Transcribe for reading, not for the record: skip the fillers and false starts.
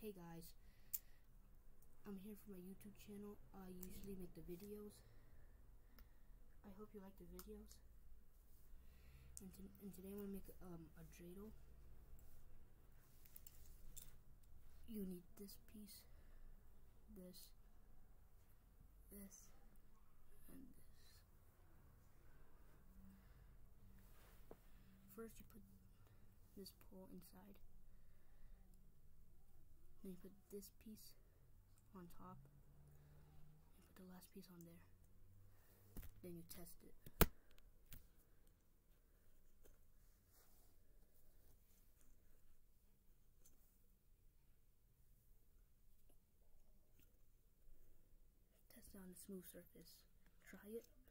Hey guys, I'm here for my YouTube channel. I usually make the videos. I hope you like the videos. And today I'm gonna make a dreidel. You need this piece, this, and this. First you put this pole inside. Then you put this piece on top. And put the last piece on there. Then you test it. Test it on a smooth surface. Try it.